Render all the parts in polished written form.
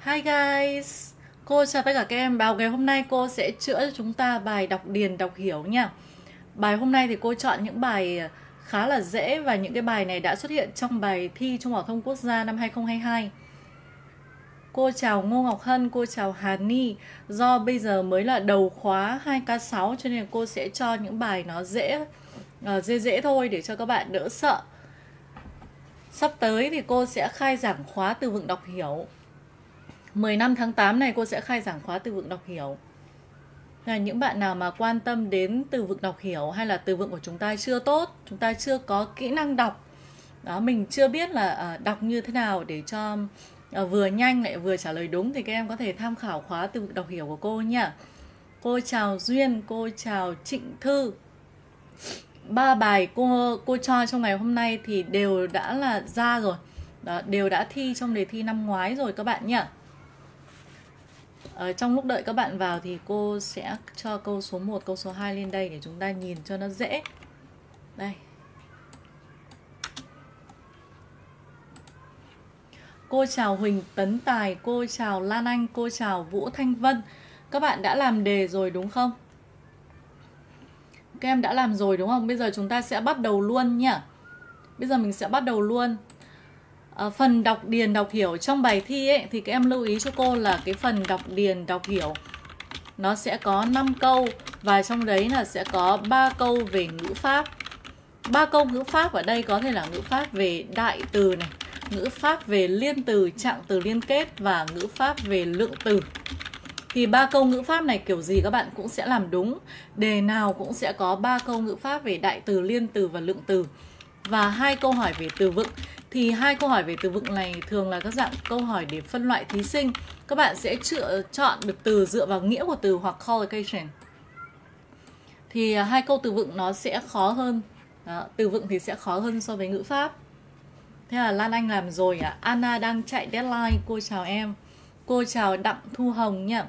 Hi guys, cô chào tất cả các em. Bài ngày hôm nay cô sẽ chữa cho chúng ta bài đọc điền đọc hiểu nha. Bài hôm nay thì cô chọn những bài khá là dễ và những cái bài này đã xuất hiện trong bài thi Trung học phổ thông quốc gia năm 2022. Cô chào Ngô Ngọc Hân, cô chào Hà Ni. Do bây giờ mới là đầu khóa 2K6 cho nên cô sẽ cho những bài nó dễ thôi để cho các bạn đỡ sợ. Sắp tới thì cô sẽ khai giảng khóa từ vựng đọc hiểu. 15 tháng 8 này cô sẽ khai giảng khóa từ vựng đọc hiểu. Là những bạn nào mà quan tâm đến từ vựng đọc hiểu hay là từ vựng của chúng ta chưa tốt, chúng ta chưa có kỹ năng đọc. Đó, mình chưa biết là đọc như thế nào để cho vừa nhanh lại vừa trả lời đúng thì các em có thể tham khảo khóa từ vựng đọc hiểu của cô nha. Cô chào Duyên, cô chào Trịnh Thư. 3 bài cô cho trong ngày hôm nay thì đều đã là ra rồi. Đó, đều đã thi trong đề thi năm ngoái rồi các bạn nhá. Trong lúc đợi các bạn vào thì cô sẽ cho câu số 1, câu số 2 lên đây để chúng ta nhìn cho nó dễ. Đây. Cô chào Huỳnh Tấn Tài, cô chào Lan Anh, cô chào Vũ Thanh Vân. Các bạn đã làm đề rồi đúng không? Các em đã làm rồi đúng không? Bây giờ chúng ta sẽ bắt đầu luôn nhá. Bây giờ mình sẽ bắt đầu luôn. Phần đọc điền đọc hiểu trong bài thi ấy, thì các em lưu ý cho cô là cái phần đọc điền đọc hiểu nó sẽ có 5 câu và trong đấy là sẽ có 3 câu về ngữ pháp. 3 câu ngữ pháp ở đây có thể là ngữ pháp về đại từ này, ngữ pháp về liên từ, trạng từ liên kết và ngữ pháp về lượng từ. Thì 3 câu ngữ pháp này kiểu gì các bạn cũng sẽ làm đúng. Đề nào cũng sẽ có 3 câu ngữ pháp về đại từ, liên từ và lượng từ. Và 2 câu hỏi về từ vựng. Thì 2 câu hỏi về từ vựng này thường là các dạng câu hỏi để phân loại thí sinh. Các bạn sẽ chọn được từ dựa vào nghĩa của từ hoặc collocation. Thì 2 câu từ vựng nó sẽ khó hơn. Đó, từ vựng thì sẽ khó hơn so với ngữ pháp. Thế là Lan Anh làm rồi ạ. Anna đang chạy deadline, cô chào em. Cô chào Đặng Thu Hồng nhá.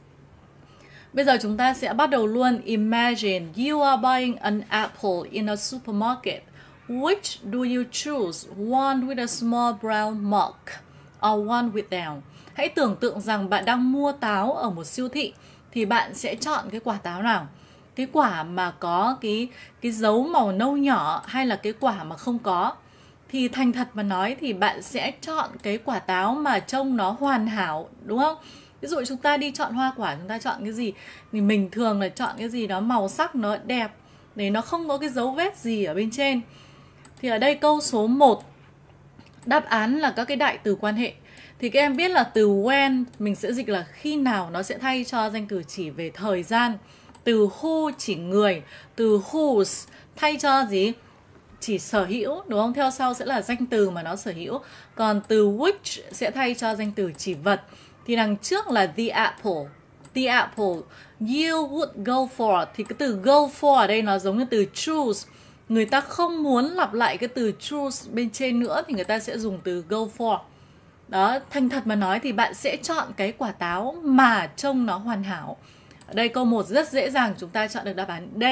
Bây giờ chúng ta sẽ bắt đầu luôn. Imagine you are buying an apple in a supermarket. Which do you choose? One with a small brown mark or one without? Hãy tưởng tượng rằng bạn đang mua táo ở một siêu thị thì bạn sẽ chọn cái quả táo nào? Cái quả mà có cái dấu màu nâu nhỏ hay là cái quả mà không có? Thì thành thật mà nói thì bạn sẽ chọn cái quả táo mà trông nó hoàn hảo, đúng không? Ví dụ chúng ta đi chọn hoa quả, chúng ta chọn cái gì? Thì mình thường là chọn cái gì đó màu sắc nó đẹp, để nó không có cái dấu vết gì ở bên trên. Thì ở đây câu số 1, đáp án là các cái đại từ quan hệ. Thì các em biết là từ when mình sẽ dịch là khi nào, nó sẽ thay cho danh từ chỉ về thời gian. Từ who chỉ người, từ whose thay cho gì? Chỉ sở hữu, đúng không? Theo sau sẽ là danh từ mà nó sở hữu. Còn từ which sẽ thay cho danh từ chỉ vật. Thì đằng trước là the apple. The apple, you would go for. Thì cái từ go for ở đây nó giống như từ choose. Người ta không muốn lặp lại cái từ choose bên trên nữa thì người ta sẽ dùng từ go for. Đó, thành thật mà nói thì bạn sẽ chọn cái quả táo mà trông nó hoàn hảo. Ở đây câu 1 rất dễ dàng, chúng ta chọn được đáp án D.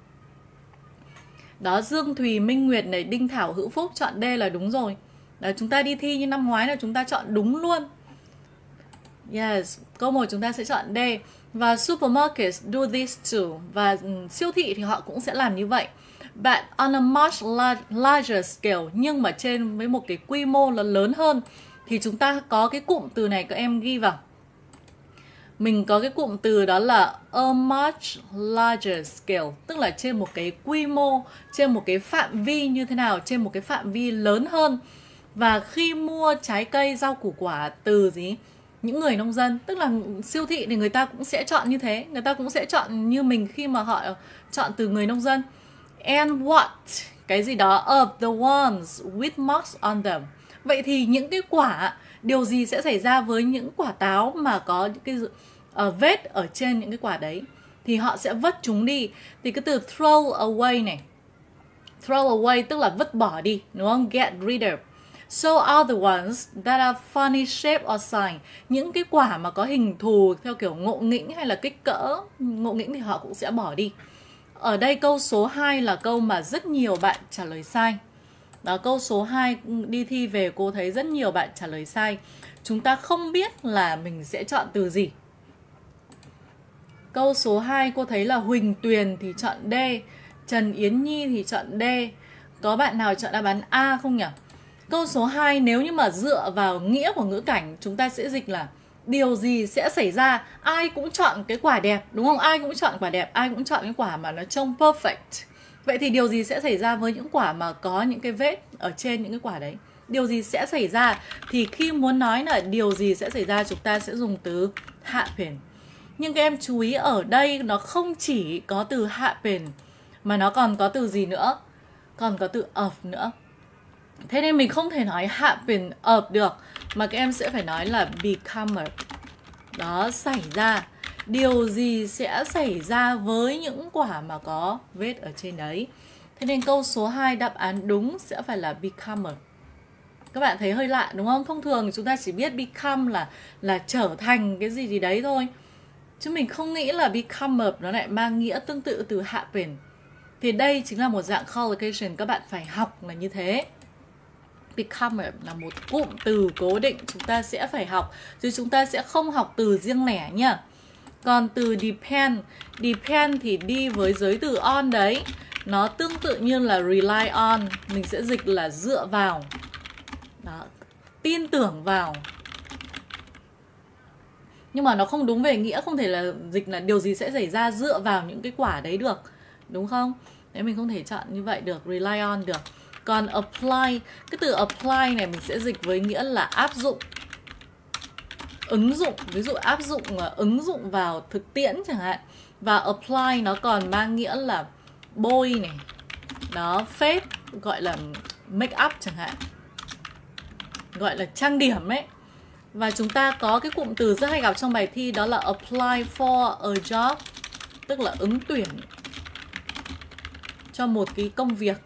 Đó, Dương Thùy, Minh Nguyệt này, Đinh Thảo, Hữu Phúc chọn D là đúng rồi. Đó, chúng ta đi thi như năm ngoái là chúng ta chọn đúng luôn. Yes, câu 1 chúng ta sẽ chọn D. Và supermarkets do this too. Và siêu thị thì họ cũng sẽ làm như vậy. But on a much larger scale, nhưng mà trên với một cái quy mô lớn hơn. Thì chúng ta có cái cụm từ này các em ghi vào. Mình có cái cụm từ đó là a much larger scale, tức là trên một cái quy mô, trên một cái phạm vi như thế nào, trên một cái phạm vi lớn hơn. Và khi mua trái cây, rau củ quả từ gì? Những người nông dân, tức là siêu thị thì người ta cũng sẽ chọn như thế, người ta cũng sẽ chọn như mình khi mà họ chọn từ người nông dân. And what? Cái gì đó of the ones with marks on them. Vậy thì những cái quả, điều gì sẽ xảy ra với những quả táo mà có những cái vết ở trên những cái quả đấy? Thì họ sẽ vứt chúng đi. Thì cái từ throw away này, throw away tức là vứt bỏ đi, đúng không? Get rid of. So are the ones that are funny shape or sign. Những cái quả mà có hình thù theo kiểu ngộ nghĩnh hay là kích cỡ ngộ nghĩnh thì họ cũng sẽ bỏ đi. Ở đây câu số 2 là câu mà rất nhiều bạn trả lời sai. Đó, câu số 2 đi thi về cô thấy rất nhiều bạn trả lời sai. Chúng ta không biết là mình sẽ chọn từ gì. Câu số 2 cô thấy là Huỳnh Tuyền thì chọn D, Trần Yến Nhi thì chọn D. Có bạn nào chọn đáp án A không nhỉ? Câu số 2 nếu như mà dựa vào nghĩa của ngữ cảnh, chúng ta sẽ dịch là điều gì sẽ xảy ra. Ai cũng chọn cái quả đẹp, đúng không? Ai cũng chọn quả đẹp, ai cũng chọn cái quả mà nó trông perfect. Vậy thì điều gì sẽ xảy ra với những quả mà có những cái vết ở trên những cái quả đấy? Điều gì sẽ xảy ra? Thì khi muốn nói là điều gì sẽ xảy ra, chúng ta sẽ dùng từ happen. Nhưng các em chú ý ở đây nó không chỉ có từ happen mà nó còn có từ gì nữa? Còn có từ of nữa. Thế nên mình không thể nói happen of được, mà các em sẽ phải nói là become. Đó, xảy ra. Điều gì sẽ xảy ra với những quả mà có vết ở trên đấy. Thế nên câu số 2 đáp án đúng sẽ phải là become. Các bạn thấy hơi lạ đúng không? Thông thường chúng ta chỉ biết become là trở thành cái gì đấy thôi. Chứ mình không nghĩ là become nó lại mang nghĩa tương tự từ happen. Thì đây chính là một dạng collocation các bạn phải học là như thế. Become là một cụm từ cố định chúng ta sẽ phải học, chứ chúng ta sẽ không học từ riêng lẻ nhá. Còn từ depend thì đi với giới từ on đấy. Nó tương tự như là rely on, mình sẽ dịch là dựa vào. Đó, tin tưởng vào. Nhưng mà nó không đúng về nghĩa, không thể là dịch là điều gì sẽ xảy ra dựa vào những cái quả đấy được, đúng không? Đấy, mình không thể chọn như vậy được, rely on được. Còn apply, cái từ apply này mình sẽ dịch với nghĩa là áp dụng, ứng dụng. Ví dụ áp dụng ứng dụng vào thực tiễn chẳng hạn. Và apply nó còn mang nghĩa là bôi này, đó, phết, gọi là make up chẳng hạn, gọi là trang điểm ấy. Và chúng ta có cái cụm từ rất hay gặp trong bài thi, đó là apply for a job, tức là ứng tuyển cho một cái công việc.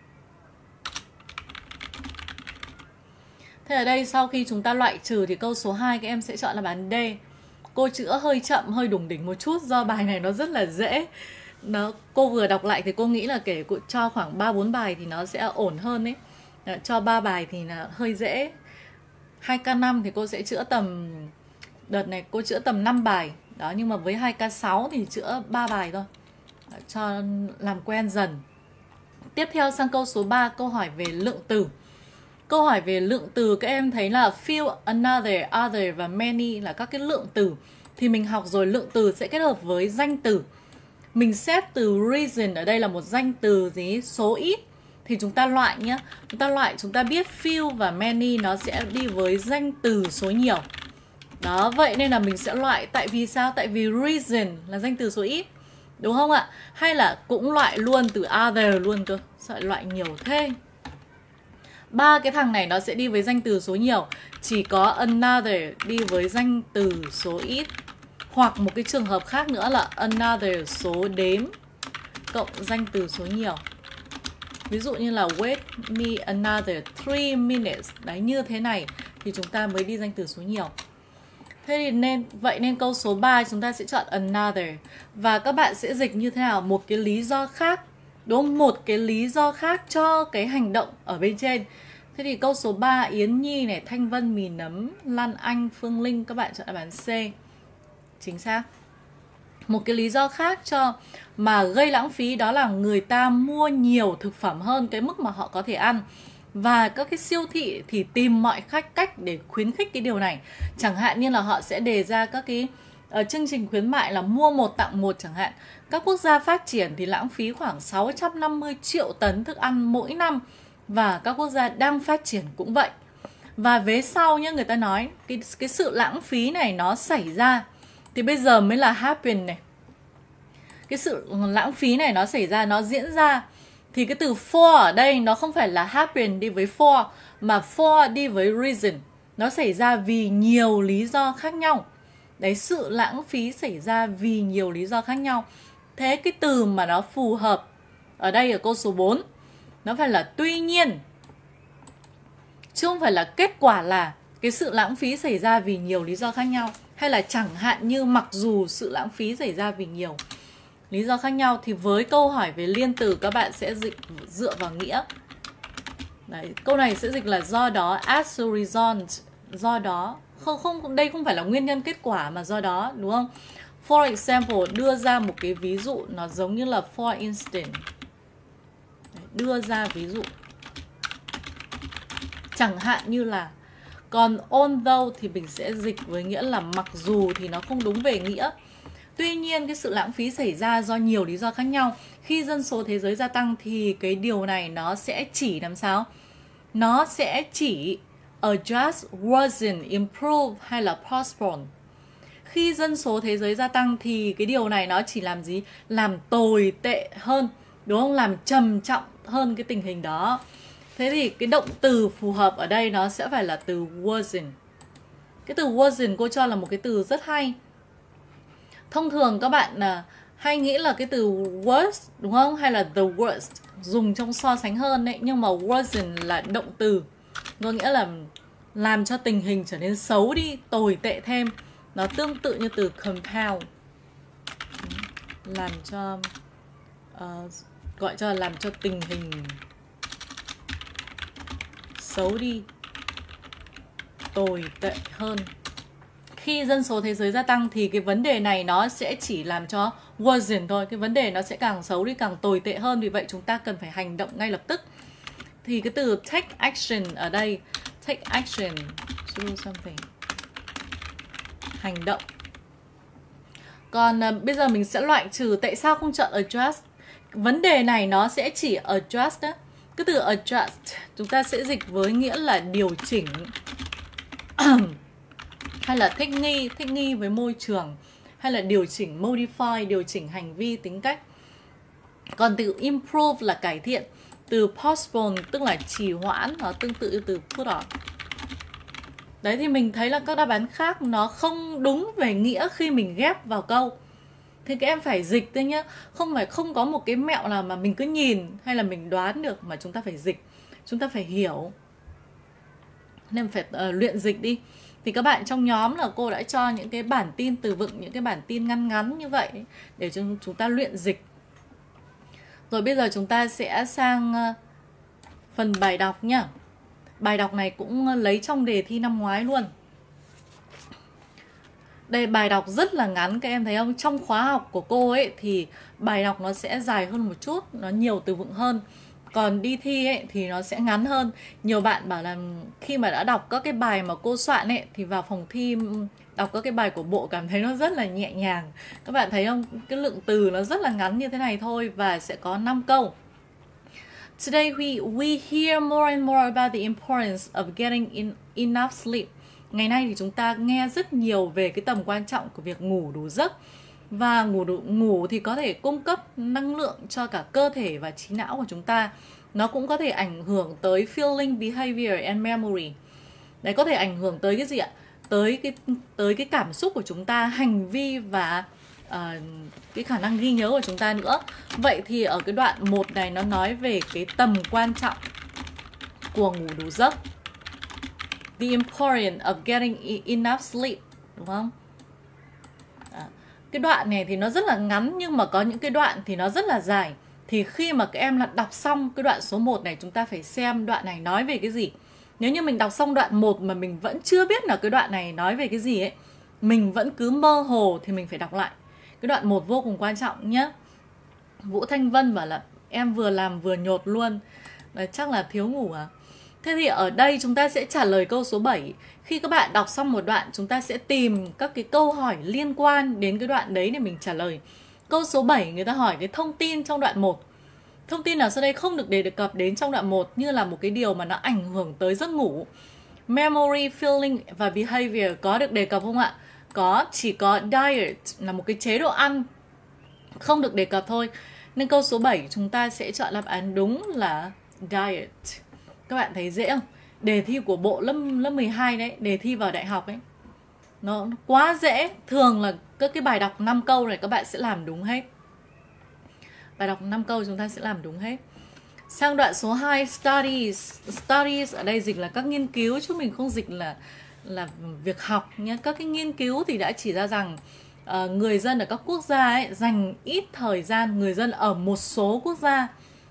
Thế ở đây sau khi chúng ta loại trừ thì câu số 2 các em sẽ chọn là đáp án D. Cô chữa hơi chậm, hơi đủng đỉnh một chút do bài này nó rất là dễ. Cô vừa đọc lại thì cô nghĩ là kể cho khoảng 3-4 bài thì nó sẽ ổn hơn ấy. Cho 3 bài thì là hơi dễ. 2K5 thì cô sẽ chữa tầm, đợt này cô chữa tầm 5 bài. Đó, nhưng mà với 2K6 thì chữa 3 bài thôi, cho làm quen dần. Tiếp theo sang câu số 3, câu hỏi về lượng từ. Câu hỏi về lượng từ các em thấy là few, another, other và many là các cái lượng từ. Thì mình học rồi, lượng từ sẽ kết hợp với danh từ. Mình xét từ reason, ở đây là một danh từ gì? Số ít. Thì chúng ta loại nhé. Chúng ta biết few và many nó sẽ đi với danh từ số nhiều. Đó, vậy nên là mình sẽ loại. Tại vì sao? Tại vì reason là danh từ số ít, đúng không ạ? Hay là cũng loại luôn từ other luôn cơ. Sao lại loại nhiều thế? Ba cái thằng này nó sẽ đi với danh từ số nhiều. Chỉ có another đi với danh từ số ít. Hoặc một cái trường hợp khác nữa là another số đếm cộng danh từ số nhiều. Ví dụ như là wait me another 3 minutes. Đấy, như thế này thì chúng ta mới đi danh từ số nhiều. Thế thì vậy nên câu số 3 chúng ta sẽ chọn another. Và các bạn sẽ dịch như thế nào? Một cái lý do khác. Đúng không? Một cái lý do khác cho cái hành động ở bên trên. Thế thì câu số 3, Yến Nhi này, Thanh Vân, Mì Nấm, Lan Anh, Phương Linh, các bạn chọn đáp án C. Chính xác. Một cái lý do khác cho mà gây lãng phí đó là người ta mua nhiều thực phẩm hơn cái mức mà họ có thể ăn. Và các cái siêu thị thì tìm mọi cách để khuyến khích cái điều này. Chẳng hạn như là họ sẽ đề ra các cái chương trình khuyến mại là mua 1 tặng 1 chẳng hạn. Các quốc gia phát triển thì lãng phí khoảng 650 triệu tấn thức ăn mỗi năm. Và các quốc gia đang phát triển cũng vậy. Và vế sau nhé, người ta nói cái sự lãng phí này nó xảy ra thì bây giờ mới là happen này. Cái sự lãng phí này nó xảy ra, nó diễn ra. Thì cái từ for ở đây nó không phải là happen đi với for, mà for đi với reason. Nó xảy ra vì nhiều lý do khác nhau. Đấy, sự lãng phí xảy ra vì nhiều lý do khác nhau. Thế cái từ mà nó phù hợp ở đây ở câu số 4 nó phải là tuy nhiên, chứ không phải là kết quả là cái sự lãng phí xảy ra vì nhiều lý do khác nhau. Hay là chẳng hạn như mặc dù sự lãng phí xảy ra vì nhiều lý do khác nhau. Thì với câu hỏi về liên từ các bạn sẽ dựa vào nghĩa. Đấy, câu này sẽ dịch là do đó, as a result, do đó. Không, đây không phải là nguyên nhân kết quả mà do đó, đúng không? For example, đưa ra một cái ví dụ nó giống như là for instance. Đấy, đưa ra ví dụ. Chẳng hạn như là, còn although thì mình sẽ dịch với nghĩa là mặc dù, thì nó không đúng về nghĩa. Tuy nhiên cái sự lãng phí xảy ra do nhiều lý do khác nhau. Khi dân số thế giới gia tăng thì cái điều này nó sẽ chỉ làm sao? Nó sẽ chỉ adjust, worsen, improve hay là postpone. Khi dân số thế giới gia tăng thì cái điều này nó chỉ làm gì? Làm tồi tệ hơn, đúng không? Làm trầm trọng hơn cái tình hình đó. Thế thì cái động từ phù hợp ở đây nó sẽ phải là từ worsen. Cái từ worsen cô cho là một cái từ rất hay. Thông thường các bạn hay nghĩ là cái từ worst, đúng không? Hay là the worst, dùng trong so sánh hơn đấy. Nhưng mà worsen là động từ, có nghĩa là làm cho tình hình trở nên xấu đi, tồi tệ thêm. Nó tương tự như từ compound, làm cho gọi cho làm cho tình hình xấu đi, tồi tệ hơn. Khi dân số thế giới gia tăng thì cái vấn đề này nó sẽ chỉ làm cho worsen thôi. Cái vấn đề nó sẽ càng xấu đi, càng tồi tệ hơn. Vì vậy chúng ta cần phải hành động ngay lập tức. Thì cái từ take action ở đây, take action, do something, hành động. Còn bây giờ mình sẽ loại trừ. Tại sao không chọn adjust? Vấn đề này nó sẽ chỉ adjust đó. Cái từ adjust chúng ta sẽ dịch với nghĩa là điều chỉnh hay là thích nghi với môi trường, hay là điều chỉnh, modify, điều chỉnh hành vi, tính cách. Còn từ improve là cải thiện. Từ postpone tức là trì hoãn, nó tương tự như từ put off. Đấy, thì mình thấy là các đáp án khác nó không đúng về nghĩa khi mình ghép vào câu. Thì các em phải dịch thôi nhá. Không có một cái mẹo nào mà mình cứ nhìn hay là mình đoán được, mà chúng ta phải dịch. Chúng ta phải hiểu. Nên phải luyện dịch đi. Thì các bạn trong nhóm là cô đã cho những cái bản tin từ vựng, những cái bản tin ngắn ngắn như vậy để cho chúng ta luyện dịch. Rồi bây giờ chúng ta sẽ sang phần bài đọc nhá. Bài đọc này cũng lấy trong đề thi năm ngoái luôn. Đây, bài đọc rất là ngắn, các em thấy không? Trong khóa học của cô ấy thì bài đọc nó sẽ dài hơn một chút, nó nhiều từ vựng hơn. Còn đi thi ấy thì nó sẽ ngắn hơn. Nhiều bạn bảo là khi mà đã đọc các cái bài mà cô soạn ấy thì vào phòng thi đọc các cái bài của bộ cảm thấy nó rất là nhẹ nhàng. Các bạn thấy không? Cái lượng từ nó rất là ngắn như thế này thôi và sẽ có 5 câu. Today we hear more and more about the importance of getting enough sleep. Ngày nay thì chúng ta nghe rất nhiều về cái tầm quan trọng của việc ngủ đủ giấc. Và ngủ thì có thể cung cấp năng lượng cho cả cơ thể và trí não của chúng ta. Nó cũng có thể ảnh hưởng tới feeling, behavior and memory. Đấy, có thể ảnh hưởng tới cái gì ạ? Tới cái cảm xúc của chúng ta, hành vi và cái khả năng ghi nhớ của chúng ta nữa. Vậy thì ở cái đoạn 1 này nó nói về cái tầm quan trọng của ngủ đủ giấc. The importance of getting enough sleep, đúng không? Cái đoạn này thì nó rất là ngắn, nhưng mà có những cái đoạn thì nó rất là dài. Thì khi mà các em đọc xong cái đoạn số 1 này, chúng ta phải xem đoạn này nói về cái gì. Nếu như mình đọc xong đoạn 1 mà mình vẫn chưa biết là cái đoạn này nói về cái gì ấy, mình vẫn cứ mơ hồ thì mình phải đọc lại. Cái đoạn 1 vô cùng quan trọng nhé. Vũ Thanh Vân bảo là em vừa làm vừa nhột luôn. Đấy, chắc là thiếu ngủ à? Thế thì ở đây chúng ta sẽ trả lời câu số 7. Khi các bạn đọc xong một đoạn, chúng ta sẽ tìm các cái câu hỏi liên quan đến cái đoạn đấy để mình trả lời. Câu số 7 người ta hỏi cái thông tin trong đoạn 1. Thông tin nào sau đây không được đề cập đến trong đoạn 1 như là một cái điều mà nó ảnh hưởng tới giấc ngủ? Memory, feeling và behavior có được đề cập không ạ? Có, chỉ có diet là một cái chế độ ăn không được đề cập thôi. Nên câu số 7 chúng ta sẽ chọn đáp án đúng là diet. Các bạn thấy dễ không? Đề thi của bộ lớp 12 đấy, đề thi vào đại học ấy, nó quá dễ. Thường là các cái bài đọc 5 câu này các bạn sẽ làm đúng hết. Bài đọc 5 câu chúng ta sẽ làm đúng hết. Sang đoạn số 2, studies. Studies ở đây dịch là các nghiên cứu, chứ mình không dịch là việc học nhé. Các cái nghiên cứu thì đã chỉ ra rằng người dân ở các quốc gia ấy dành ít thời gian, người dân ở một số quốc gia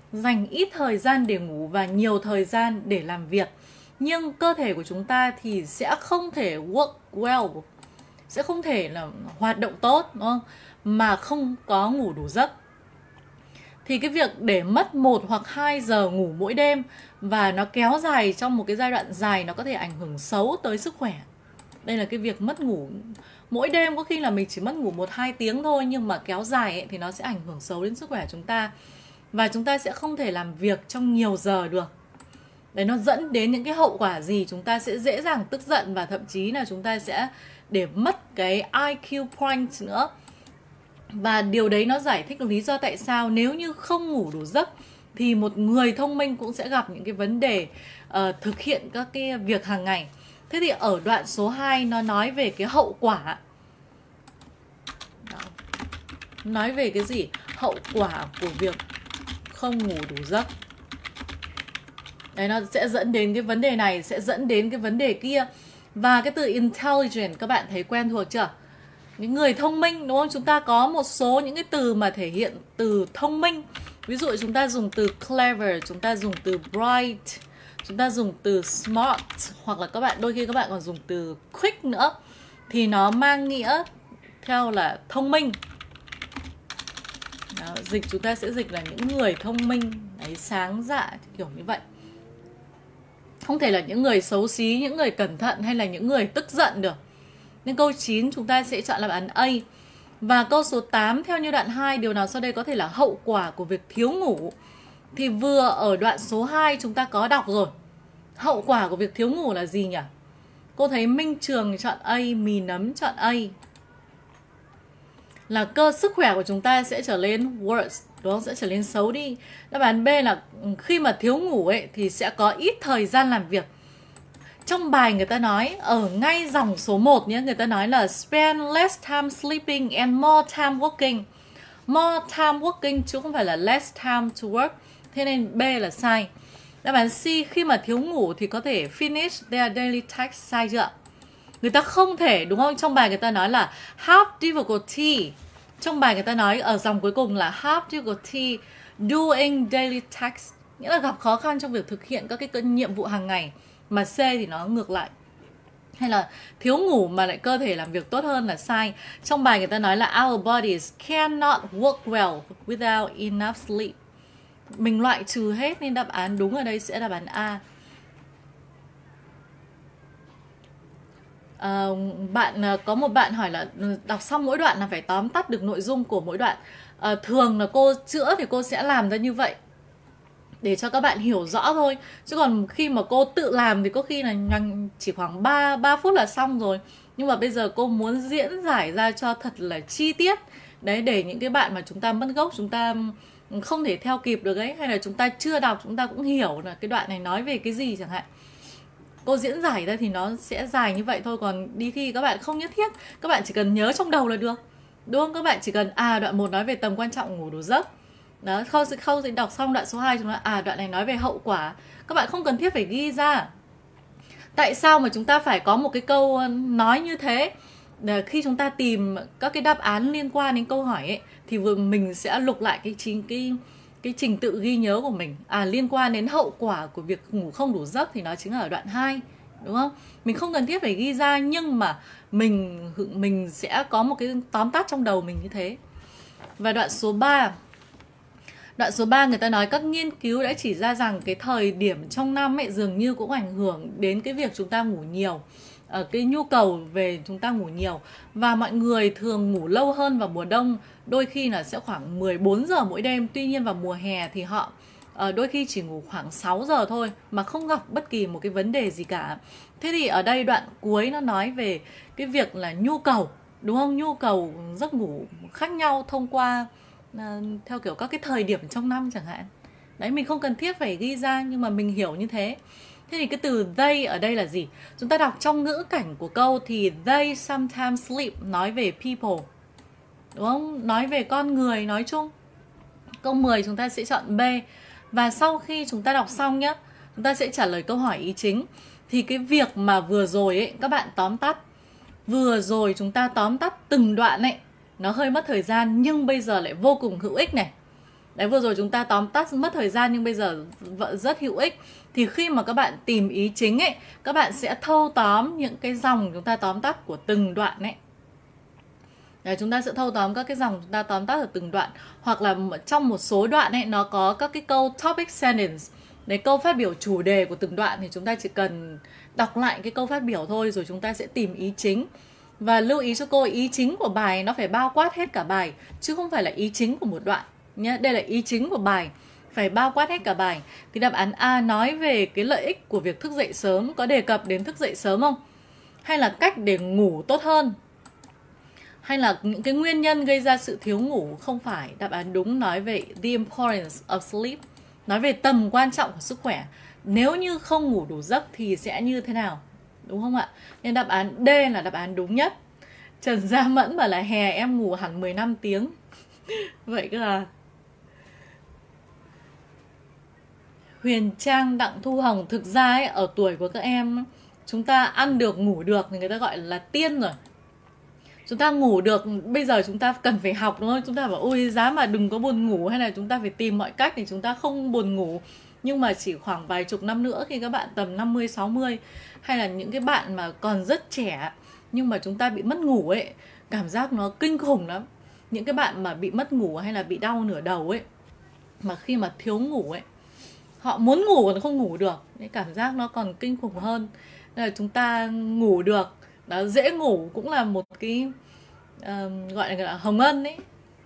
dành ít thời gian để ngủ và nhiều thời gian để làm việc. Nhưng cơ thể của chúng ta thì sẽ không thể work well, sẽ không thể là hoạt động tốt, đúng không? Mà không có ngủ đủ giấc. Thì cái việc để mất 1 hoặc 2 giờ ngủ mỗi đêm và nó kéo dài trong một cái giai đoạn dài, nó có thể ảnh hưởng xấu tới sức khỏe. Đây là cái việc mất ngủ mỗi đêm, có khi là mình chỉ mất ngủ 1-2 tiếng thôi, nhưng mà kéo dài ấy, thì nó sẽ ảnh hưởng xấu đến sức khỏe của chúng ta. Và chúng ta sẽ không thể làm việc trong nhiều giờ được. Đấy, nó dẫn đến những cái hậu quả gì? Chúng ta sẽ dễ dàng tức giận và thậm chí là chúng ta sẽ để mất cái IQ point nữa. Và điều đấy nó giải thích lý do tại sao nếu như không ngủ đủ giấc thì một người thông minh cũng sẽ gặp những cái vấn đề thực hiện các cái việc hàng ngày. Thế thì ở đoạn số 2 nó nói về cái hậu quả. Đó. Nói về cái gì? Hậu quả của việc không ngủ đủ giấc. Đấy, nó sẽ dẫn đến cái vấn đề này, sẽ dẫn đến cái vấn đề kia. Và cái từ intelligent các bạn thấy quen thuộc chưa? Những người thông minh, đúng không? Chúng ta có một số những cái từ mà thể hiện từ thông minh. Ví dụ chúng ta dùng từ clever, chúng ta dùng từ bright, chúng ta dùng từ smart, hoặc là đôi khi các bạn còn dùng từ quick nữa. Thì nó mang nghĩa theo là thông minh. Đó, chúng ta sẽ dịch là những người thông minh, đấy, sáng dạ, kiểu như vậy. Không thể là những người xấu xí, những người cẩn thận hay là những người tức giận được. Nên câu 9 chúng ta sẽ chọn đáp án A. Và câu số 8 theo như đoạn 2, điều nào sau đây có thể là hậu quả của việc thiếu ngủ? Thì vừa ở đoạn số 2 chúng ta có đọc rồi. Hậu quả của việc thiếu ngủ là gì nhỉ? Cô thấy Minh Trường chọn A, Mì Nấm chọn A. Là sức khỏe của chúng ta sẽ trở nên worse, đúng không? Sẽ trở nên xấu đi. Đáp án B là khi mà thiếu ngủ ấy thì sẽ có ít thời gian làm việc. Trong bài người ta nói, ở ngay dòng số 1 nhé, người ta nói là spend less time sleeping and more time working. More time working chứ không phải là less time to work. Thế nên B là sai. Đáp án C, khi mà thiếu ngủ thì có thể finish their daily tasks, sai chưa? Người ta không thể, đúng không? Trong bài người ta nói là have difficulty. Trong bài người ta nói ở dòng cuối cùng là have difficulty doing daily tasks, nghĩa là gặp khó khăn trong việc thực hiện các cái nhiệm vụ hàng ngày. Mà C thì nó ngược lại. Hay là thiếu ngủ mà lại cơ thể làm việc tốt hơn là sai. Trong bài người ta nói là our bodies cannot work well without enough sleep. Mình loại trừ hết nên đáp án đúng ở đây sẽ là đáp án A. Có một bạn hỏi là đọc xong mỗi đoạn là phải tóm tắt được nội dung của mỗi đoạn. Thường là cô chữa thì cô sẽ làm ra như vậy để cho các bạn hiểu rõ thôi. Chứ còn khi mà cô tự làm thì có khi là chỉ khoảng 3 phút là xong rồi. Nhưng mà bây giờ cô muốn diễn giải ra cho thật là chi tiết. Đấy, để những cái bạn mà chúng ta mất gốc, chúng ta không thể theo kịp được ấy, hay là chúng ta chưa đọc chúng ta cũng hiểu là cái đoạn này nói về cái gì chẳng hạn. Cô diễn giải ra thì nó sẽ dài như vậy thôi. Còn đi thi các bạn không nhất thiết, các bạn chỉ cần nhớ trong đầu là được, đúng không? Các bạn chỉ cần đoạn 1 nói về tầm quan trọng ngủ đủ giấc. Đó, không sẽ đọc xong đoạn số 2 chúng ta đoạn này nói về hậu quả. Các bạn không cần thiết phải ghi ra. Tại sao mà chúng ta phải có một cái câu nói như thế? Để khi chúng ta tìm các cái đáp án liên quan đến câu hỏi ấy, thì mình sẽ lục lại cái trình tự ghi nhớ của mình. Liên quan đến hậu quả của việc ngủ không đủ giấc thì nó chính là ở đoạn 2, đúng không? Mình không cần thiết phải ghi ra, nhưng mà mình sẽ có một cái tóm tắt trong đầu mình như thế. Và đoạn số 3. Đoạn số 3 người ta nói các nghiên cứu đã chỉ ra rằng cái thời điểm trong năm ấy dường như cũng ảnh hưởng đến cái việc chúng ta ngủ nhiều, cái nhu cầu về chúng ta ngủ nhiều. Và mọi người thường ngủ lâu hơn vào mùa đông, đôi khi là sẽ khoảng 14 giờ mỗi đêm. Tuy nhiên vào mùa hè thì họ đôi khi chỉ ngủ khoảng 6 giờ thôi mà không gặp bất kỳ một cái vấn đề gì cả. Thế thì ở đây đoạn cuối nó nói về cái việc là nhu cầu, đúng không? Nhu cầu giấc ngủ khác nhau thông qua theo kiểu các cái thời điểm trong năm chẳng hạn. Đấy, mình không cần thiết phải ghi ra, nhưng mà mình hiểu như thế. Thế thì cái từ they ở đây là gì? Chúng ta đọc trong ngữ cảnh của câu thì they sometimes sleep nói về people, đúng không? Nói về con người nói chung. Câu 10 chúng ta sẽ chọn B. Và sau khi chúng ta đọc xong nhé, chúng ta sẽ trả lời câu hỏi ý chính. Thì cái việc mà vừa rồi ấy, các bạn tóm tắt. Vừa rồi chúng ta tóm tắt từng đoạn ấy, nó hơi mất thời gian nhưng bây giờ lại vô cùng hữu ích này. Đấy, vừa rồi chúng ta tóm tắt mất thời gian nhưng bây giờ vẫn rất hữu ích. Thì khi mà các bạn tìm ý chính ấy, các bạn sẽ thâu tóm những cái dòng chúng ta tóm tắt của từng đoạn ấy. Đấy, chúng ta sẽ thâu tóm các cái dòng chúng ta tóm tắt ở từng đoạn. Hoặc là trong một số đoạn ấy, nó có các cái câu topic sentence, đấy, câu phát biểu chủ đề của từng đoạn, thì chúng ta chỉ cần đọc lại cái câu phát biểu thôi, rồi chúng ta sẽ tìm ý chính. Và lưu ý cho cô, ý chính của bài nó phải bao quát hết cả bài, chứ không phải là ý chính của một đoạn nhé. Đây là ý chính của bài, phải bao quát hết cả bài. Thì đáp án A nói về cái lợi ích của việc thức dậy sớm, có đề cập đến thức dậy sớm không? Hay là cách để ngủ tốt hơn? Hay là những cái nguyên nhân gây ra sự thiếu ngủ? Không phải. Đáp án đúng nói về the importance of sleep, nói về tầm quan trọng của sức khỏe. Nếu như không ngủ đủ giấc thì sẽ như thế nào? Đúng không ạ? Nên đáp án D là đáp án đúng nhất. Trần Gia Mẫn bảo là hè em ngủ hẳn 15 tiếng. Vậy cơ à? Huyền Trang, Đặng Thu Hồng, thực ra ấy, ở tuổi của các em, chúng ta ăn được ngủ được thì người ta gọi là tiên rồi. Chúng ta ngủ được, bây giờ chúng ta cần phải học, đúng không? Chúng ta bảo ôi giá mà đừng có buồn ngủ, hay là chúng ta phải tìm mọi cách để chúng ta không buồn ngủ. Nhưng mà chỉ khoảng vài chục năm nữa, khi các bạn tầm 50, 60, hay là những cái bạn mà còn rất trẻ nhưng mà chúng ta bị mất ngủ ấy, cảm giác nó kinh khủng lắm. Những cái bạn mà bị mất ngủ hay là bị đau nửa đầu ấy, mà khi mà thiếu ngủ ấy, họ muốn ngủ còn không ngủ được, cái cảm giác nó còn kinh khủng hơn. Nên là chúng ta ngủ được, đó, dễ ngủ cũng là một cái gọi là hồng ân ấy.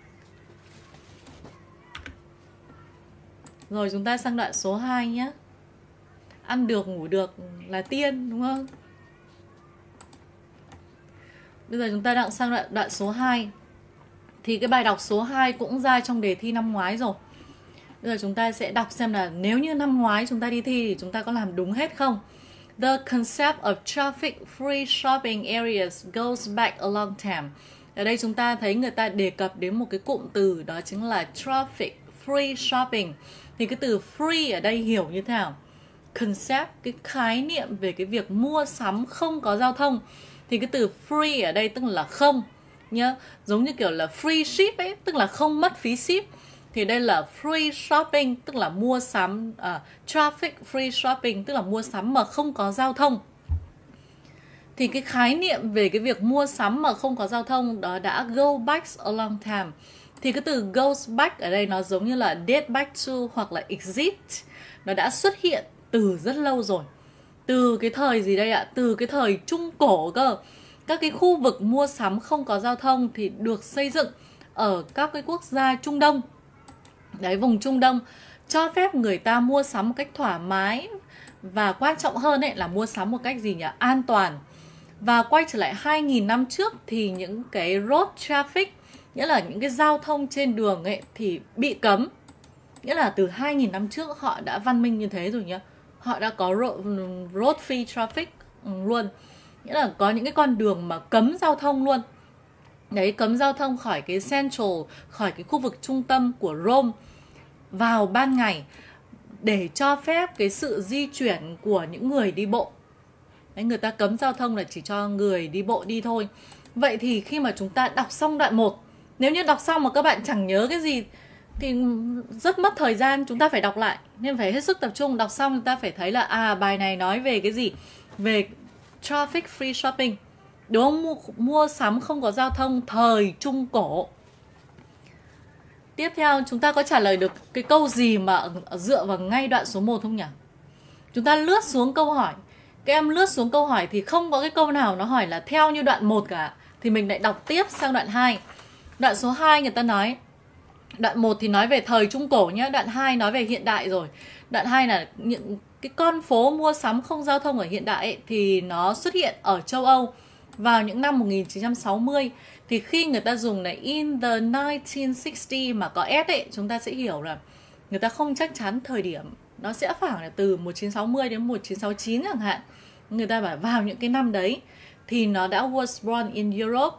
Rồi chúng ta sang đoạn số 2 nhé. Ăn được ngủ được là tiên, đúng không? Bây giờ chúng ta đang sang đoạn số 2. Thì cái bài đọc số 2 cũng ra trong đề thi năm ngoái rồi. Bây giờ chúng ta sẽ đọc xem là nếu như năm ngoái chúng ta đi thi thì chúng ta có làm đúng hết không. The concept of traffic-free shopping areas goes back a long time. Ở đây chúng ta thấy người ta đề cập đến một cái cụm từ, đó chính là traffic-free shopping. Thì cái từ free ở đây hiểu như thế nào? Concept, cái khái niệm về cái việc mua sắm không có giao thông. Thì cái từ free ở đây tức là không nhá, giống như kiểu là free ship ấy, tức là không mất phí ship. Thì đây là free shopping, tức là mua sắm, traffic free shopping, tức là mua sắm mà không có giao thông. Thì cái khái niệm về cái việc mua sắm mà không có giao thông đó đã go back a long time. Thì cái từ goes back ở đây nó giống như là date back to hoặc là exist. Nó đã xuất hiện từ rất lâu rồi. Từ cái thời gì đây ạ? Từ cái thời Trung Cổ cơ. Các cái khu vực mua sắm không có giao thông thì được xây dựng ở các cái quốc gia Trung Đông. Đấy, vùng Trung Đông, cho phép người ta mua sắm một cách thoải mái. Và quan trọng hơn ấy là mua sắm một cách gì nhỉ? An toàn. Và quay trở lại 2.000 năm trước thì những cái road traffic, nghĩa là những cái giao thông trên đường ấy, thì bị cấm. Nghĩa là từ 2.000 năm trước họ đã văn minh như thế rồi nhá. Họ đã có road free traffic luôn. Nghĩa là có những cái con đường mà cấm giao thông luôn. Đấy, cấm giao thông khỏi cái central, khỏi cái khu vực trung tâm của Rome vào ban ngày, để cho phép cái sự di chuyển của những người đi bộ. Đấy, người ta cấm giao thông là chỉ cho người đi bộ đi thôi. Vậy thì khi mà chúng ta đọc xong đoạn 1, nếu như đọc xong mà các bạn chẳng nhớ cái gì thì rất mất thời gian, chúng ta phải đọc lại. Nên phải hết sức tập trung. Đọc xong chúng ta phải thấy là bài này nói về cái gì? Về traffic free shopping, đúng không? Mua sắm không có giao thông thời Trung Cổ. Tiếp theo chúng ta có trả lời được cái câu gì mà dựa vào ngay đoạn số 1 không nhỉ? Chúng ta lướt xuống câu hỏi. Các em lướt xuống câu hỏi thì không có cái câu nào nó hỏi là theo như đoạn 1 cả. Thì mình lại đọc tiếp sang đoạn 2. Đoạn số 2 người ta nói, đoạn 1 thì nói về thời Trung Cổ nhé, đoạn 2 nói về hiện đại rồi. Đoạn 2 là những cái con phố mua sắm không giao thông ở hiện đại ấy, thì nó xuất hiện ở châu Âu vào những năm 1960. Thì khi người ta dùng là in the 1960 mà có S ấy, chúng ta sẽ hiểu là người ta không chắc chắn thời điểm. Nó sẽ khoảng là từ 1960 đến 1969 chẳng hạn. Người ta bảo vào những cái năm đấy thì nó đã was born in Europe.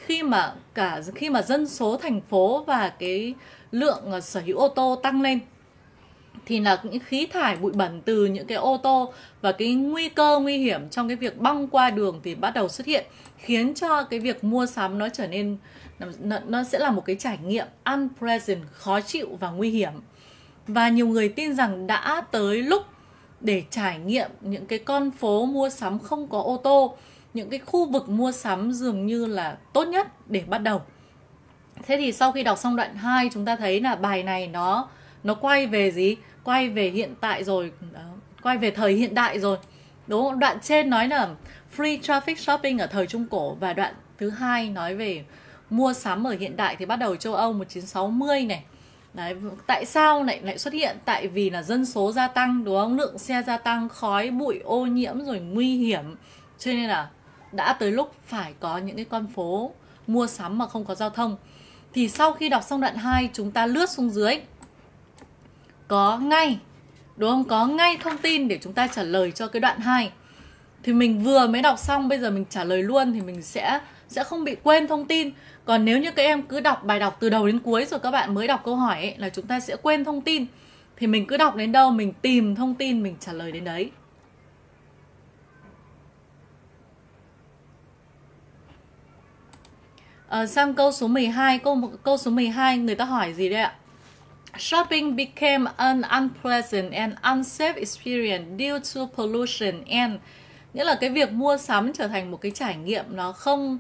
Khi mà dân số thành phố và cái lượng sở hữu ô tô tăng lên. thì là những khí thải bụi bẩn từ những cái ô tô và cái nguy cơ nguy hiểm trong cái việc băng qua đường thì bắt đầu xuất hiện, khiến cho cái việc mua sắm nó trở nên, nó sẽ là một cái trải nghiệm unpleasant, khó chịu và nguy hiểm. Và nhiều người tin rằng đã tới lúc để trải nghiệm những cái con phố mua sắm không có ô tô, những cái khu vực mua sắm dường như là tốt nhất để bắt đầu. Thế thì sau khi đọc xong đoạn 2, chúng ta thấy là bài này nó quay về gì? Quay về hiện tại rồi, quay về thời hiện đại rồi. Đúng không? Đoạn trên nói là free traffic shopping ở thời Trung Cổ, và đoạn thứ hai nói về mua sắm ở hiện đại thì bắt đầu châu Âu 1960 này. Đấy, tại sao lại xuất hiện? Tại vì là dân số gia tăng, đúng không? Lượng xe gia tăng, khói bụi, ô nhiễm rồi nguy hiểm. Cho nên là đã tới lúc phải có những cái con phố mua sắm mà không có giao thông. Thì sau khi đọc xong đoạn 2, chúng ta lướt xuống dưới, có ngay, đúng không? Có ngay thông tin để chúng ta trả lời cho cái đoạn 2. Thì mình vừa mới đọc xong, bây giờ mình trả lời luôn thì mình sẽ không bị quên thông tin. Còn nếu như các em cứ đọc bài đọc từ đầu đến cuối rồi các bạn mới đọc câu hỏi ấy, là chúng ta sẽ quên thông tin. Thì mình cứ đọc đến đâu, mình tìm thông tin, mình trả lời đến đấy. Sang câu số 12, câu số 12 người ta hỏi gì đây ạ? Shopping became an unpleasant and unsafe experience due to pollution and, nghĩa là cái việc mua sắm trở thành một cái trải nghiệm nó không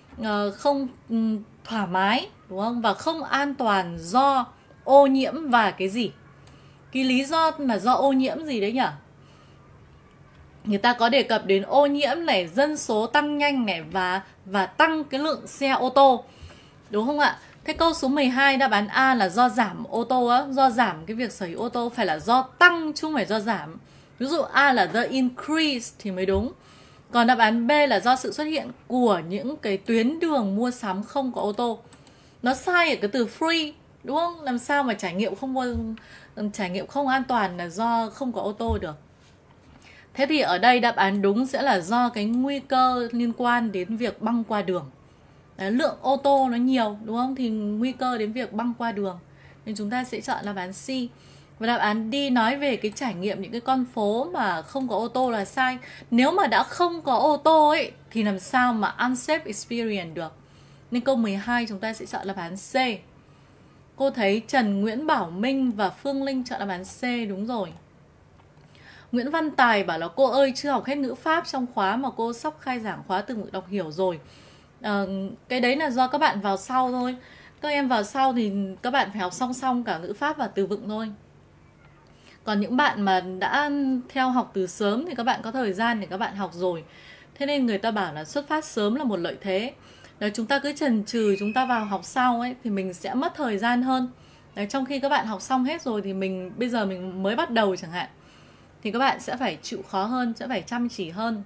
thoải mái, đúng không? Và không an toàn do ô nhiễm và cái gì? Cái lý do là do ô nhiễm gì đấy nhỉ? Người ta có đề cập đến ô nhiễm này, dân số tăng nhanh này và tăng cái lượng xe ô tô, đúng không ạ? Thế câu số 12 đáp án A là do giảm ô tô á, do giảm cái việc sở hữu ô tô, phải là do tăng chứ không phải do giảm. Ví dụ A là the increase thì mới đúng. Còn đáp án B là do sự xuất hiện của những cái tuyến đường mua sắm không có ô tô. Nó sai ở cái từ free, đúng không? Làm sao mà trải nghiệm không an toàn là do không có ô tô được. Thế thì ở đây đáp án đúng sẽ là do cái nguy cơ liên quan đến việc băng qua đường. Đấy, lượng ô tô nó nhiều, đúng không? Thì nguy cơ đến việc băng qua đường. Nên chúng ta sẽ chọn đáp án C. Và đáp án D nói về cái trải nghiệm những cái con phố mà không có ô tô là sai. Nếu mà đã không có ô tô ấy thì làm sao mà unsafe experience được. Nên câu 12 chúng ta sẽ chọn đáp án C. Cô thấy Trần Nguyễn Bảo Minh và Phương Linh chọn đáp án C, đúng rồi. Nguyễn Văn Tài bảo là cô ơi chưa học hết ngữ pháp trong khóa mà cô sắp khai giảng khóa từ ngữ đọc hiểu rồi. Cái đấy là do các bạn vào sau thôi. Các em vào sau thì các bạn phải học song song cả ngữ pháp và từ vựng thôi. Còn những bạn mà đã theo học từ sớm thì các bạn có thời gian để các bạn học rồi. Thế nên người ta bảo là xuất phát sớm là một lợi thế. Đấy, chúng ta cứ chần chừ chúng ta vào học sau ấy thì mình sẽ mất thời gian hơn. Đấy, trong khi các bạn học xong hết rồi thì bây giờ mình mới bắt đầu chẳng hạn, thì các bạn sẽ phải chịu khó hơn, sẽ phải chăm chỉ hơn.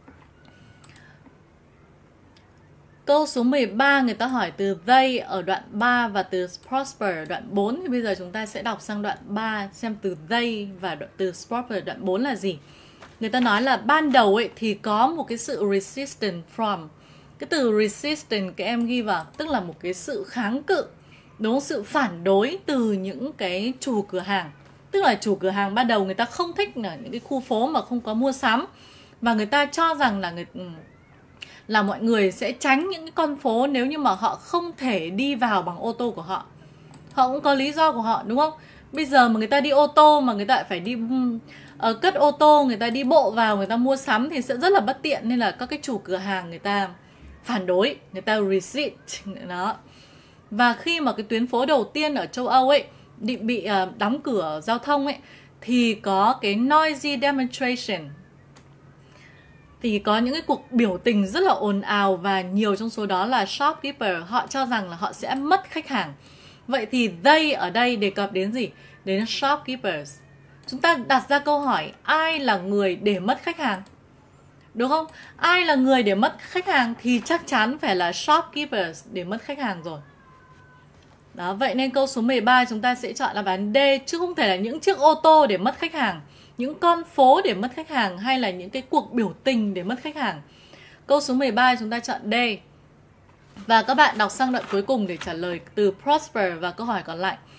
Câu số 13 người ta hỏi từ they ở đoạn 3 và từ prosper ở đoạn 4. Thì bây giờ chúng ta sẽ đọc sang đoạn 3 xem từ they và từ prosper ở đoạn 4 là gì. Người ta nói là ban đầu ấy thì có một cái sự resistance from. Cái từ resistance các em ghi vào, tức là một cái sự kháng cự, đúng không? Sự phản đối từ những cái chủ cửa hàng. Tức là chủ cửa hàng ban đầu người ta không thích là những cái khu phố mà không có mua sắm. Và người ta cho rằng là mọi người sẽ tránh những cái con phố nếu như mà họ không thể đi vào bằng ô tô của họ. Họ cũng có lý do của họ, đúng không? Bây giờ mà người ta đi ô tô mà người ta lại phải đi cất ô tô, người ta đi bộ vào, người ta mua sắm thì sẽ rất là bất tiện. Nên là các cái chủ cửa hàng người ta phản đối, người ta resist đó. Và khi mà cái tuyến phố đầu tiên ở châu Âu ấy bị đóng cửa giao thông ấy thì có cái noisy demonstration, thì có những cái cuộc biểu tình rất là ồn ào, và nhiều trong số đó là shopkeeper, họ cho rằng là họ sẽ mất khách hàng. Vậy thì they ở đây đề cập đến gì? Đến shopkeepers. Chúng ta đặt ra câu hỏi, ai là người để mất khách hàng? Đúng không? Ai là người để mất khách hàng thì chắc chắn phải là shopkeepers để mất khách hàng rồi. Đó, vậy nên câu số 13 chúng ta sẽ chọn là đáp án D, chứ không thể là những chiếc ô tô để mất khách hàng, những con phố để mất khách hàng, hay là những cái cuộc biểu tình để mất khách hàng. Câu số 13 chúng ta chọn D. Và các bạn đọc sang đoạn cuối cùng để trả lời từ prosper và câu hỏi còn lại.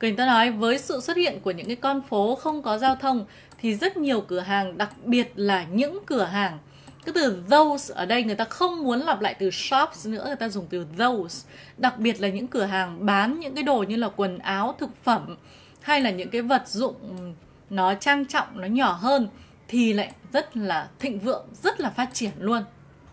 Người ta nói với sự xuất hiện của những cái con phố không có giao thông thì rất nhiều cửa hàng, đặc biệt là những cửa hàng. Cái từ those ở đây người ta không muốn lặp lại từ shops nữa, người ta dùng từ those. Đặc biệt là những cửa hàng bán những cái đồ như là quần áo, thực phẩm hay là những cái vật dụng nó trang trọng, nó nhỏ hơn thì lại rất là thịnh vượng, rất là phát triển luôn.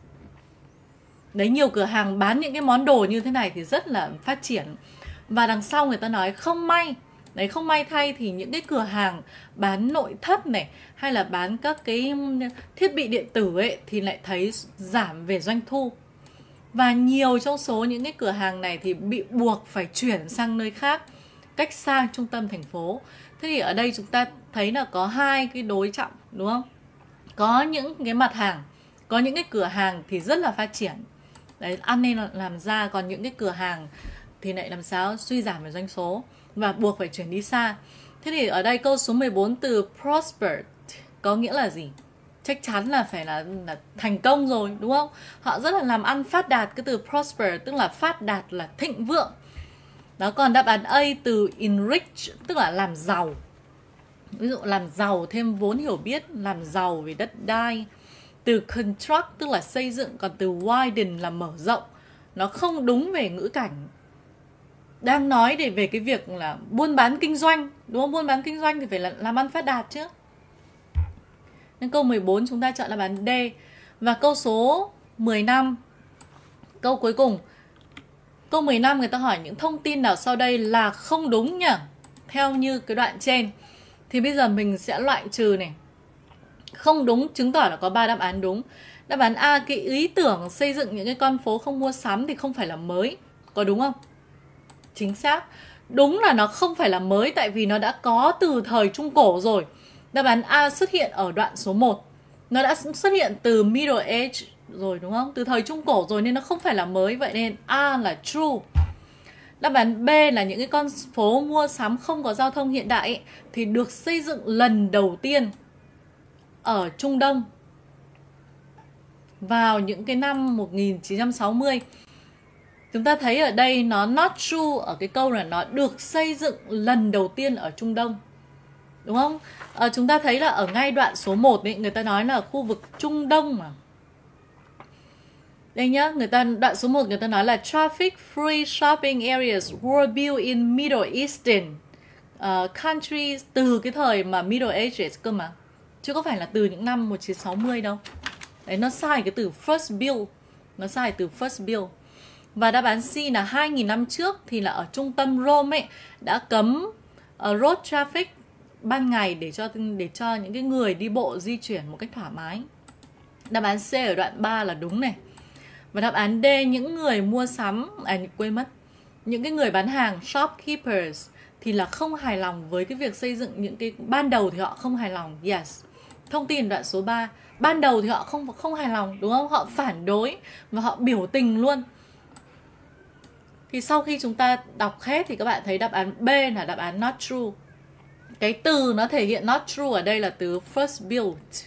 Đấy, nhiều cửa hàng bán những cái món đồ như thế này thì rất là phát triển. Và đằng sau người ta nói không may. Đấy, không may thay thì những cái cửa hàng bán nội thất này hay là bán các cái thiết bị điện tử ấy thì lại thấy giảm về doanh thu. Và nhiều trong số những cái cửa hàng này thì bị buộc phải chuyển sang nơi khác, cách xa trung tâm thành phố. Thế thì ở đây chúng ta thấy là có hai cái đối trọng, đúng không? Có những cái mặt hàng, có những cái cửa hàng thì rất là phát triển. Đấy, ăn nên làm ra, còn những cái cửa hàng thì lại làm sao suy giảm về doanh số và buộc phải chuyển đi xa. Thế thì ở đây câu số 14 từ prosper có nghĩa là gì? Chắc chắn là phải là thành công rồi, đúng không? Họ rất là làm ăn phát đạt. Cái từ prosper tức là phát đạt, là thịnh vượng. Đó, còn đáp án A từ enrich tức là làm giàu. Ví dụ làm giàu thêm vốn hiểu biết, làm giàu về đất đai. Từ construct tức là xây dựng, còn từ widen là mở rộng. Nó không đúng về ngữ cảnh. Đang nói để về cái việc là buôn bán kinh doanh, đúng không? Buôn bán kinh doanh thì phải là làm ăn phát đạt chứ. Nên câu 14 chúng ta chọn là đáp án D. Và câu số 15, câu cuối cùng. Câu 15 người ta hỏi những thông tin nào sau đây là không đúng nhỉ? Theo như cái đoạn trên. Thì bây giờ mình sẽ loại trừ này. Không đúng chứng tỏ là có 3 đáp án đúng. Đáp án A, cái ý tưởng xây dựng những cái con phố không mua sắm thì không phải là mới. Có đúng không? Chính xác. Đúng là nó không phải là mới, tại vì nó đã có từ thời Trung Cổ rồi. Đáp án A xuất hiện ở đoạn số 1. Nó đã xuất hiện từ Middle Age rồi, đúng không? Từ thời Trung Cổ rồi nên nó không phải là mới. Vậy nên A là true. Đáp án B là những cái con phố mua sắm không có giao thông hiện đại ấy, thì được xây dựng lần đầu tiên ở Trung Đông vào những cái năm 1960. Chúng ta thấy ở đây nó not true ở cái câu là nó được xây dựng lần đầu tiên ở Trung Đông, đúng không? Chúng ta thấy là ở ngay đoạn số 1 ấy, người ta nói là khu vực Trung Đông mà. Đây nhá, đoạn số 1 người ta nói là traffic free shopping areas were built in Middle Eastern countries, từ cái thời mà Middle Ages cơ mà. Chứ có phải là từ những năm 1960 đâu. Đấy, nó sai cái từ first build. Nó sai từ first build. Và đáp án C là 2.000 năm trước thì là ở trung tâm Rome ấy đã cấm road traffic ban ngày để cho những cái người đi bộ di chuyển một cách thoải mái. Đáp án C ở đoạn 3 là đúng này. Và đáp án D, những người mua sắm, quên mất, những cái người bán hàng shopkeepers thì là không hài lòng với cái việc xây dựng những cái ban đầu thì họ không hài lòng. Yes. Thông tin đoạn số 3, ban đầu thì họ không hài lòng, đúng không? Họ phản đối và họ biểu tình luôn. Thì sau khi chúng ta đọc hết thì các bạn thấy đáp án B là đáp án not true. Cái từ nó thể hiện not true ở đây là từ first built.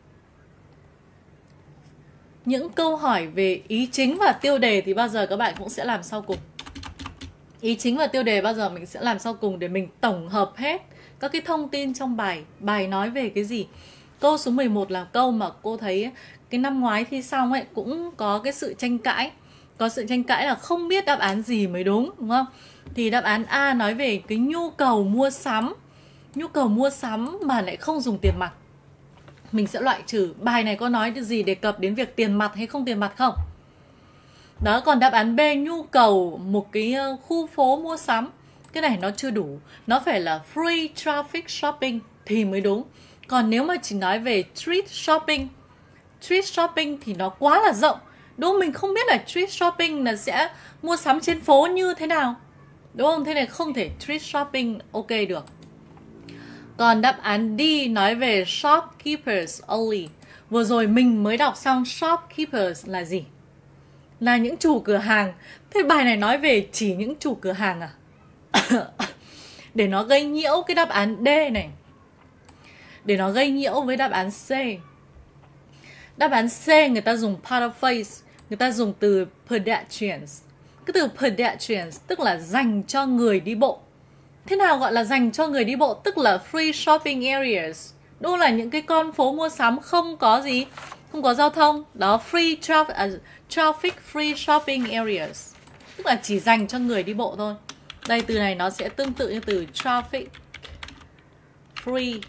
Những câu hỏi về ý chính và tiêu đề thì bao giờ các bạn cũng sẽ làm sau cùng. Ý chính và tiêu đề bao giờ mình sẽ làm sau cùng để mình tổng hợp hết các cái thông tin trong bài. Bài nói về cái gì? Câu số 11 là câu mà cô thấy cái năm ngoái thi xong ấy cũng có cái sự tranh cãi. Có sự tranh cãi là không biết đáp án gì mới đúng, đúng không? Thì đáp án A nói về cái nhu cầu mua sắm. Nhu cầu mua sắm mà lại không dùng tiền mặt. Mình sẽ loại trừ. Bài này có nói gì đề cập đến việc tiền mặt hay không tiền mặt không? Đó, còn đáp án B, nhu cầu một cái khu phố mua sắm. Cái này nó chưa đủ. Nó phải là free traffic shopping thì mới đúng. Còn nếu mà chỉ nói về street shopping thì nó quá là rộng. Đúng không? Mình không biết là street shopping là sẽ mua sắm trên phố như thế nào. Đúng không? Thế này không thể street shopping ok được. Còn đáp án D nói về shopkeepers only. Vừa rồi mình mới đọc xong shopkeepers là gì? Là những chủ cửa hàng. Thế bài này nói về chỉ những chủ cửa hàng à? Để nó gây nhiễu cái đáp án D này. Để nó gây nhiễu với đáp án C. Đáp án C người ta dùng paraphrase. Người ta dùng từ pedestrians. Cái từ pedestrians tức là dành cho người đi bộ. Thế nào gọi là dành cho người đi bộ? Tức là free shopping areas. Đó là những cái con phố mua sắm không có gì, không có giao thông. Đó, traffic free shopping areas. Tức là chỉ dành cho người đi bộ thôi. Đây, từ này nó sẽ tương tự như từ traffic free.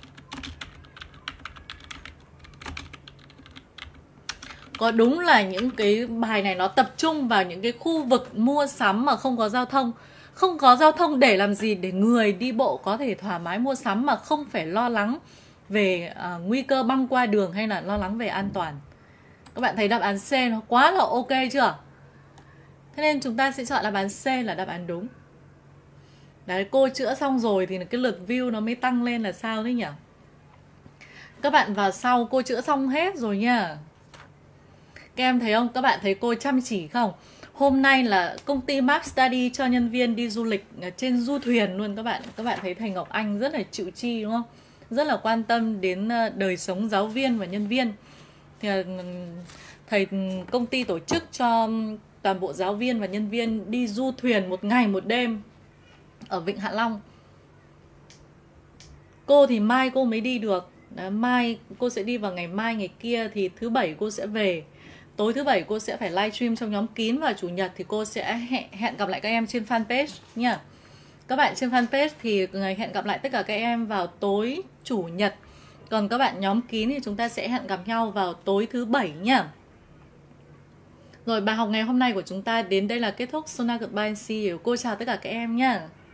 Có đúng là những cái bài này nó tập trung vào những cái khu vực mua sắm mà không có giao thông. Không có giao thông để làm gì? Để người đi bộ có thể thoải mái mua sắm mà không phải lo lắng về nguy cơ băng qua đường hay là lo lắng về an toàn. Các bạn thấy đáp án C nó quá là ok chưa? Thế nên chúng ta sẽ chọn đáp án C là đáp án đúng. Đấy, cô chữa xong rồi thì cái lượt view nó mới tăng lên là sao đấy nhỉ? Các bạn vào sau, cô chữa xong hết rồi nha. Các em thấy không? Các bạn thấy cô chăm chỉ không? Hôm nay là công ty Mark Study cho nhân viên đi du lịch trên du thuyền luôn các bạn. Các bạn thấy thầy Ngọc Anh rất là chịu chi đúng không? Rất là quan tâm đến đời sống giáo viên và nhân viên. Thì thầy công ty tổ chức cho toàn bộ giáo viên và nhân viên đi du thuyền 1 ngày 1 đêm ở Vịnh Hạ Long. Cô thì mai cô mới đi được. Đó, mai cô sẽ đi vào ngày mai ngày kia, thì thứ Bảy cô sẽ về. Tối thứ Bảy cô sẽ phải livestream trong nhóm kín, và Chủ nhật thì cô sẽ hẹn gặp lại các em trên fanpage nha. Các bạn trên fanpage thì hẹn gặp lại tất cả các em vào tối Chủ nhật. Còn các bạn nhóm kín thì chúng ta sẽ hẹn gặp nhau vào tối thứ Bảy nha. Rồi, bài học ngày hôm nay của chúng ta đến đây là kết thúc. Sona goodbye and see you. Cô chào tất cả các em nhé.